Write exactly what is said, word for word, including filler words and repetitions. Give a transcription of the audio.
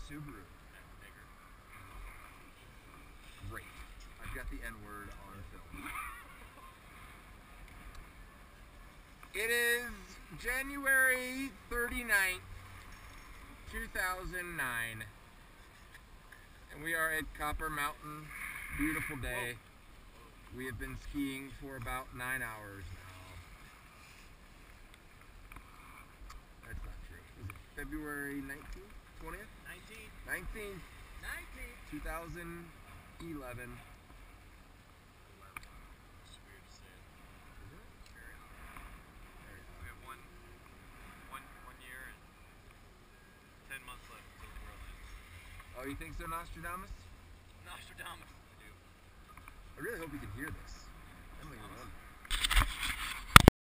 Subaru. Nigger. Great. I've got the N-word on film. It is January thirty-ninth, two thousand nine. And we are at Copper Mountain. Beautiful day. We have been skiing for about nine hours now. That's not true. Is it February nineteenth? twentieth? Nineteen. nineteenth. Nineteen. two thousand eleven. It's weird to say it. Is it? Very odd. Very We have one, one, one year and ten months left until the world ends. Oh, you think so, Nostradamus? Nostradamus. I do. I really hope you can hear this.